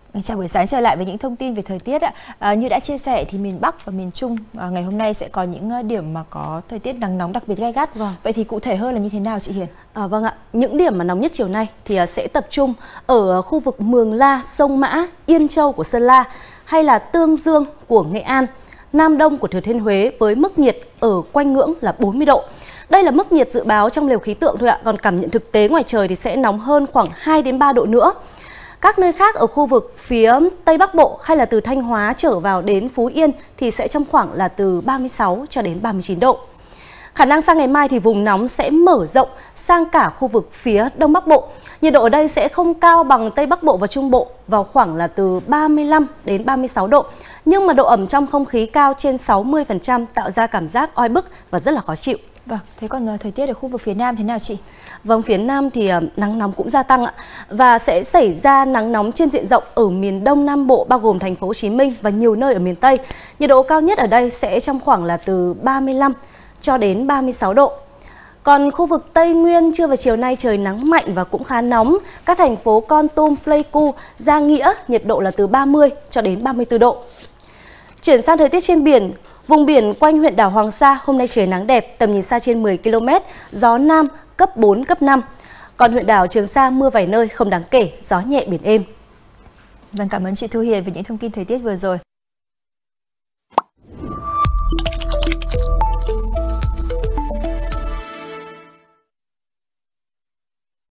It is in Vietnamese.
Chào buổi sáng, trở lại với những thông tin về thời tiết ạ. Như đã chia sẻ thì miền Bắc và miền Trung ngày hôm nay sẽ có những điểm mà có thời tiết nắng nóng đặc biệt gay gắt. Vâng. Vậy thì cụ thể hơn là như thế nào chị Hiền? Vâng ạ, những điểm mà nóng nhất chiều nay thì sẽ tập trung ở khu vực Mường La, Sông Mã, Yên Châu của Sơn La hay là Tương Dương của Nghệ An, Nam Đông của Thừa Thiên Huế với mức nhiệt ở quanh ngưỡng là 40 độ. Đây là mức nhiệt dự báo trong lều khí tượng thôi ạ, còn cảm nhận thực tế ngoài trời thì sẽ nóng hơn khoảng 2 đến 3 độ nữa. Các nơi khác ở khu vực phía Tây Bắc Bộ hay là từ Thanh Hóa trở vào đến Phú Yên thì sẽ trong khoảng là từ 36 cho đến 39 độ. Khả năng sang ngày mai thì vùng nóng sẽ mở rộng sang cả khu vực phía Đông Bắc Bộ. Nhiệt độ ở đây sẽ không cao bằng Tây Bắc Bộ và Trung Bộ, vào khoảng là từ 35 đến 36 độ. Nhưng mà độ ẩm trong không khí cao trên 60% tạo ra cảm giác oi bức và rất là khó chịu. Vâng, thế còn thời tiết ở khu vực phía Nam thế nào chị? Vâng, phía Nam thì nắng nóng cũng gia tăng ạ, và sẽ xảy ra nắng nóng trên diện rộng ở miền Đông Nam Bộ bao gồm thành phố Hồ Chí Minh và nhiều nơi ở miền Tây. Nhiệt độ cao nhất ở đây sẽ trong khoảng là từ 35 cho đến 36 độ. Còn khu vực Tây Nguyên trưa và chiều nay trời nắng mạnh và cũng khá nóng. Các thành phố Kon Tum, Pleiku, Gia Nghĩa nhiệt độ là từ 30 cho đến 34 độ. Chuyển sang thời tiết trên biển, vùng biển quanh huyện đảo Hoàng Sa hôm nay trời nắng đẹp, tầm nhìn xa trên 10 km, gió Nam cấp 4, cấp 5. Còn huyện đảo Trường Sa mưa vài nơi không đáng kể, gió nhẹ biển êm. Vâng, cảm ơn chị Thu Hiền về những thông tin thời tiết vừa rồi.